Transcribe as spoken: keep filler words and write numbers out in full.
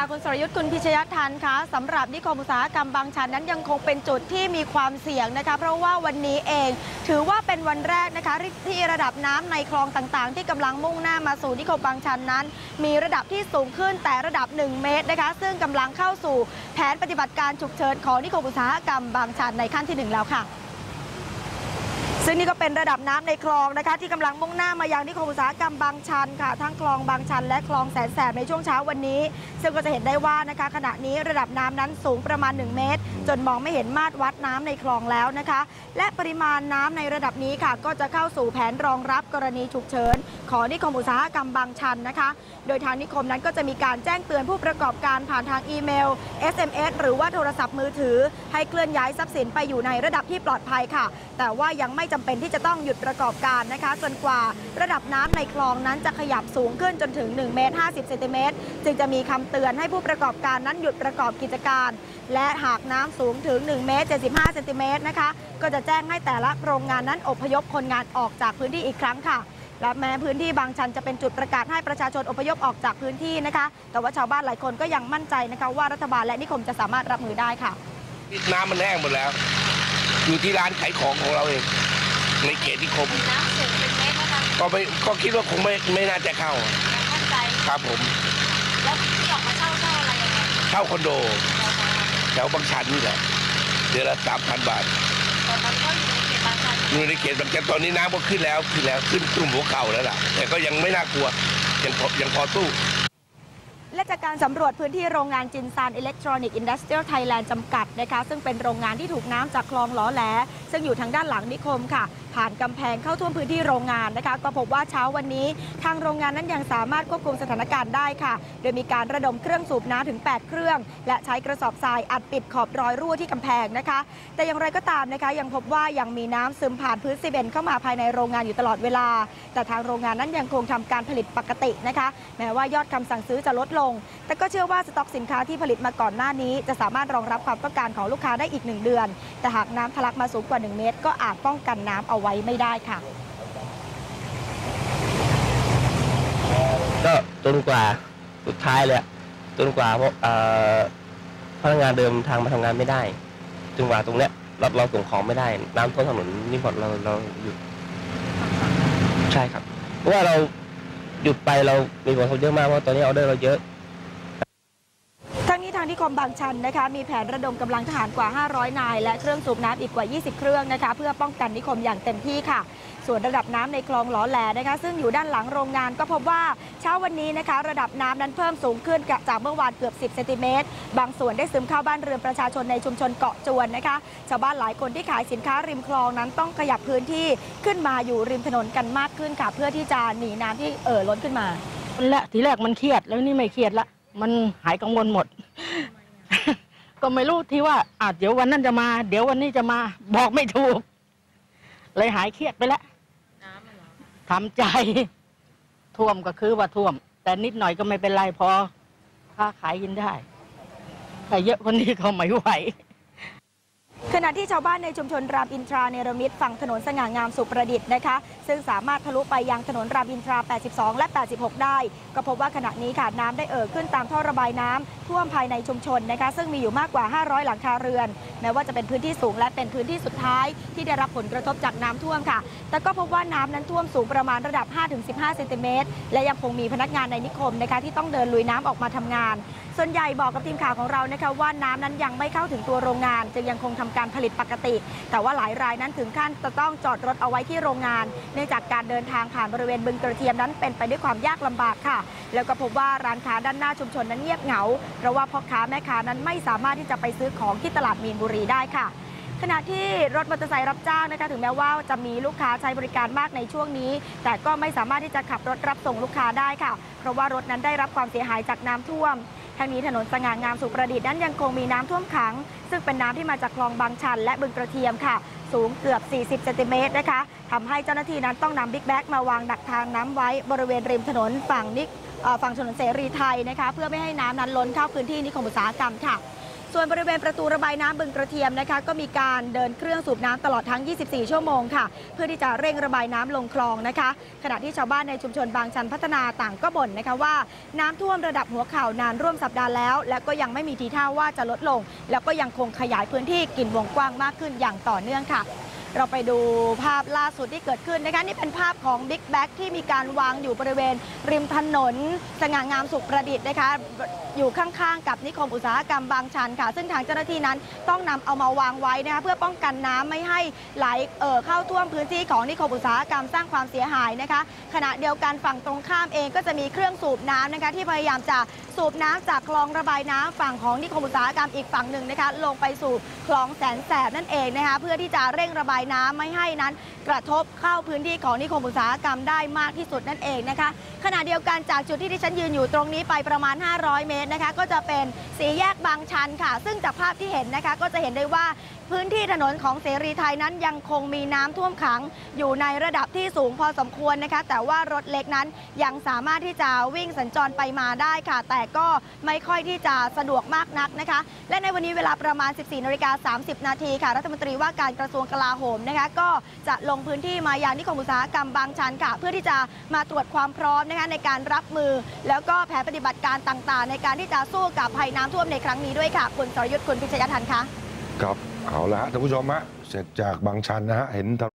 คุณสรยุทธ์คุณพิชยทันคะสำหรับนิคมอุตสาหกรรมบางชันนั้นยังคงเป็นจุดที่มีความเสี่ยงนะคะเพราะว่าวันนี้เองถือว่าเป็นวันแรกนะคะที่ระดับน้ำในคลองต่างๆที่กำลังมุ่งหน้ามาสู่นิคมบางชันนั้นมีระดับที่สูงขึ้นแต่ระดับหนึ่งเมตรนะคะซึ่งกำลังเข้าสู่แผนปฏิบัติการฉุกเฉินของนิคมอุตสาหกรรมบางชันในขั้นที่หนึ่งแล้วค่ะซึ่งนี่ก็เป็นระดับน้ำในคลองนะคะที่กำลังมุ่งหน้ามายังนิคมอุตสาหกรรมบางชันค่ะทั้งคลองบางชันและคลองแสนแสบในช่วงเช้าวันนี้ซึ่งก็จะเห็นได้ว่านะคะขณะนี้ระดับน้ำนั้นสูงประมาณหนึ่งเมตรจนมองไม่เห็นมาตรวัดน้ำในคลองแล้วนะคะและปริมาณน้ำในระดับนี้ค่ะก็จะเข้าสู่แผนรองรับกรณีฉุกเฉินของนิคมอุตสาหกรรมบางชันนะคะโดยทางนิคมนั้นก็จะมีการแจ้งเตือนผู้ประกอบการผ่านทางอีเมล เอส เอ็ม เอส หรือว่าโทรศัพท์มือถือให้เคลื่อนย้ายทรัพย์สินไปอยู่ในระดับที่ปลอดภัยค่ะแต่ว่ายังไม่จำเป็นที่จะต้องหยุดประกอบการนะคะจนกว่าระดับน้ำในคลองนั้นจะขยับสูงขึ้นจนถึงหนึ่งเมตรห้าสิบเซนติเมตรจึงจะมีคำเตือนให้ผู้ประกอบการนั้นหยุดประกอบกิจการและหากน้ำสูงถึงหนึ่งเมตรเจ็ดสิบห้าเซนติเมตรนะคะก็จะแจ้งให้แต่ละโรงงานนั้นอพยพคนงานออกจากพื้นที่อีกครั้งค่ะและแม้พื้นที่บางชันจะเป็นจุดประกาศให้ประชาชนอพยพออกจากพื้นที่นะคะแต่ว่าชาวบ้านหลายคนก็ยังมั่นใจนะคะว่ารัฐบาลและนิคมจะสามารถรับมือได้ค่ะน้ำมันแห้งหมดแล้วอยู่ที่ร้านขายของของเราเองในเขตนิคมน้ำสูงเป็นเมตรนะคะก็ไม่ก็คิดว่าคงไม่ไม่น่าจะเข้ามั่นใจครับผมแล้วที่ออกมาเช่าเช่าอะไรยังไงเช่าคอนโดแถวบางชันนี่แหละเดือนละสามพันบาทตอนนั้นก็อยู่ในเขตบางชันอยู่ในเขตบางชันตอนนี้น้ำก็ขึ้นแล้วขึ้นแล้วขึ้นตุ่มหัวเข่าแล้วล่ะแต่ก็ยังไม่น่ากลัวยังพอยังพอสู้และจากการสำรวจพื้นที่โรงงานจินซานอิเล็กทรอนิกส์อินดัสเทรียลไทยแลนด์จำกัดนะคะซึ่งเป็นโรงงานที่ถูกน้ำจากคลองหล้อแหลซึ่งอยู่ทางด้านหลังนิคมค่ะผ่านกำแพงเข้าท่วมพื้นที่โรงงานนะคะก็พบว่าเช้าวันนี้ทางโรงงานนั้นยังสามารถควบคุมสถานการณ์ได้ค่ะโดยมีการระดมเครื่องสูบน้ำถึงแปดเครื่องและใช้กระสอบทรายอัดปิดขอบรอยรั่วที่กำแพงนะคะแต่อย่างไรก็ตามนะคะยังพบว่ายังมีน้ำซึมผ่านพื้นซีเมนต์เข้ามาภายในโรงงานอยู่ตลอดเวลาแต่ทางโรงงานนั้นยังคงทำการผลิตปกตินะคะแม้ว่ายอดคำสั่งซื้อจะลดลงแต่ก็เชื่อว่าสต็อกสินค้าที่ผลิตมาก่อนหน้านี้จะสามารถรองรับความต้องการของลูกค้าได้อีกหนึ่งเดือนแต่หากน้ำทะลักมาสูงกว่าหนึ่งเมตรก็อาจป้องกันน้ำเอาไว้ไม่ได้ค่ะก็จนกว่าสุดท้ายเลยจนกว่าพนักงานเดิมทางมาทำงานไม่ได้จนกว่าตรงเนี้ยเราเราส่งของไม่ได้น้ำท่วมถนนนี่หมดเราเราหยุดใช่ครับเพราะว่าเราหยุดไปเรามีผลกระทบเยอะมากเพราะตอนนี้ออเดอร์เราเยอะทั้งนี้ทางนิคมบางชันนะคะมีแผนระดมกำลังทหารกว่าห้าร้อยนายและเครื่องสูบน้ำอีกกว่ายี่สิบเครื่องนะคะเพื่อป้องกันนิคมอย่างเต็มที่ค่ะส่วนระดับน้ำในคลองหล้อแหลนะคะซึ่งอยู่ด้านหลังโรงงานก็พบว่าเช้าวันนี้นะคะระดับน้ำนั้นเพิ่มสูงขึ้นจากเมื่อวานเกือบสิบเซนติเมตรบางส่วนได้ซึมเข้าบ้านเรือนประชาชนในชุมชนเกาะจวนนะคะชาวบ้านหลายคนที่ขายสินค้าริมคลองนั้นต้องขยับพื้นที่ขึ้นมาอยู่ริมถนนกันมากขึ้นค่ะเพื่อที่จะหนีน้ำที่เอ่อล้นขึ้นมาและทีแรกมันเครียดแล้วนี่ไม่เครียดละมันหายกังวลหมดก็ไม่รู้ที่ว่าอาจเดี๋ยววันนั้นจะมาเดี๋ยววันนี้จะมาบอกไม่ถูกเลยหายเครียดไปแล้วทำใจท่วมก็คือว่าท่วมแต่นิดหน่อยก็ไม่เป็นไรพอค้าขายกินได้แต่เยอะกว่านี้ก็ไม่ไหวขณะที่ชาวบ้านในชุมชนรามอินทราเนรมิตฝั่งถนนสง่างามสุประดิษฐ์นะคะซึ่งสามารถทะลุไปยังถนนรามอินทราแปดสิบสองและแปดสิบหกได้ก็พบว่าขณะนี้ค่ะน้ำได้เอ่อขึ้นตามท่อระบายน้ำท่วมภายในชุมชนนะคะซึ่งมีอยู่มากกว่าห้าร้อยหลังคาเรือนแม้ว่าจะเป็นพื้นที่สูงและเป็นพื้นที่สุดท้ายที่ได้รับผลกระทบจากน้ำท่วมค่ะแต่ก็พบว่าน้ำนั้นท่วมสูงประมาณระดับ ห้าถึงสิบห้า เซนติเมตรและยังคงมีพนักงานในนิคมนะคะที่ต้องเดินลุยน้ำออกมาทำงานส่วนใหญ่บอกกับทีมข่าวของเรานะคะว่าน้ำนั้นยังไม่เข้าถึงตัวโรงงานจึงยังคงทำการผลิตปกติแต่ว่าหลายรายนั้นถึงขั้นจะต้องจอดรถเอาไว้ที่โรงงานเนื่องจากการเดินทางผ่านบริเวณบึงกระเทียมนั้นเป็นไปด้วยความยากลำบากค่ะแล้วก็พบว่าร้านค้าด้านหน้าชุมชนนั้นเงียบเหงาเพราะว่าพ่อค้าแม่ค้านั้นไม่สามารถที่จะไปซื้อของที่ตลาดมีนบุรีได้ค่ะขณะที่รถมอเตอร์ไซค์รับจ้างนะคะถึงแม้ว่าจะมีลูกค้าใช้บริการมากในช่วงนี้แต่ก็ไม่สามารถที่จะขับรถรับส่งลูกค้าได้ค่ะเพราะว่ารถนั้นได้รับความเสียหายจากน้ำท่วมทางนี้ถนนสง่างามสุประดิษฐ์นั้นยังคงมีน้ำท่วมขังซึ่งเป็นน้ำที่มาจากคลองบางชันและบึงกระเทียมค่ะสูงเกือบสี่สิบเซนติเมตรนะคะทำให้เจ้าหน้าที่นั้นต้องนำบิ๊กแบ็กมาวางดักทางน้ำไว้บริเวณริมถนนฝั่งนิฝั่งถนนเสรีไทยนะคะเพื่อไม่ให้น้ำนั้นล้นเข้าพื้นที่นิคมอุตสาหกรรมค่ะส่วนบริเวณประตูระบายน้ำบึงกระเทียมนะคะก็มีการเดินเครื่องสูบน้ำตลอดทั้ง ยี่สิบสี่ ชั่วโมงค่ะเพื่อที่จะเร่งระบายน้ำลงคลองนะคะขณะที่ชาวบ้านในชุมชนบางชันพัฒนาต่างก็บ่นนะคะว่าน้ำท่วมระดับหัวเข่านานร่วมสัปดาห์แล้วและก็ยังไม่มีทีท่าว่าจะลดลงแล้วก็ยังคงขยายพื้นที่กินวงกว้างมากขึ้นอย่างต่อเนื่องค่ะเราไปดูภาพล่าสุดที่เกิดขึ้นนะคะนี่เป็นภาพของบิ๊กแบ็กที่มีการวางอยู่บริเวณริมถนนสง่างามสุขประดิษฐ์นะคะอยู่ข้างๆกับนิคมอุตสาหกรรมบางชันค่ะซึ่งทางเจ้าหน้าที่นั้นต้องนำเอามาวางไว้นะคะเพื่อป้องกันน้ำไม่ให้ไหลเอ่อเข้าท่วมพื้นที่ของนิคมอุตสาหกรรมสร้างความเสียหายนะคะขณะเดียวกันฝั่งตรงข้ามเองก็จะมีเครื่องสูบน้ำนะคะที่พยายามจะสูบน้ำจากคลองระบายน้ำฝั่งของนิคมอุตสาหกรรมอีกฝั่งหนึ่งนะคะลงไปสู่คลองแสนแสบนั่นเองนะคะเพื่อที่จะเร่งระบายน้ำไม่ให้นั้นกระทบเข้าพื้นที่ของนิคมอุตสาหกรรมได้มากที่สุดนั่นเองนะคะขณะเดียวกันจากจุดที่ที่ฉันยืนอยู่ตรงนี้ไปประมาณห้าร้อยเมตรนะคะก็จะเป็นสี่แยกบางชันค่ะซึ่งจากภาพที่เห็นนะคะก็จะเห็นได้ว่าพื้นที่ถนนของเสรีไทยนั้นยังคงมีน้ำท่วมขังอยู่ในระดับที่สูงพอสมควรนะคะแต่ว่ารถเล็กนั้นยังสามารถที่จะวิ่งสัญจรไปมาได้ค่ะแต่ก็ไม่ค่อยที่จะสะดวกมากนักนะคะและในวันนี้เวลาประมาณ สิบสี่นาฬิกาสามสิบนาทีค่ะรัฐมนตรีว่าการกระทรวงกลาโหมนะคะก็จะลงพื้นที่มายังนิคมอุตสาหกรรมบางชันค่ะเพื่อที่จะมาตรวจความพร้อมนะคะในการรับมือแล้วก็แผนปฏิบัติการต่างๆในการที่จะสู้กับภัยน้ำท่วมในครั้งนี้ด้วยค่ะคุณสรยุทธคุณพิชยทันค่ะครับเอาละฮะท่านผู้ชมฮะเสร็จจากบางชันนะฮะเห็น